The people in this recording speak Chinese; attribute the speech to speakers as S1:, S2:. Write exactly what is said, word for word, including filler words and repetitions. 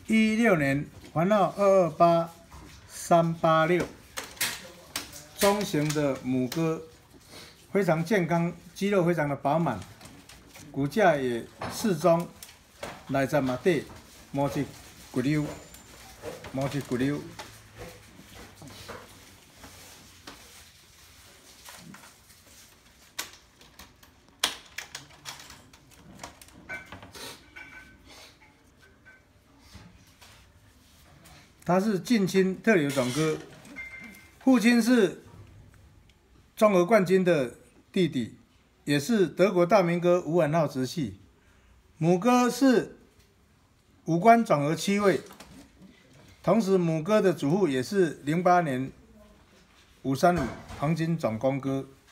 S1: 一六年环号二二八三八六，中型的母鸽，非常健康，肌肉非常的饱满，骨架也适中，内脏嘛底，毛质骨溜，毛质骨溜。 他是近亲特有种鸽，父亲是综合冠军的弟弟，也是德国大明鸽吴婉浩直系。母鸽是五官总和七位，同时母鸽的祖父也是零八年五三五黄金总公鸽。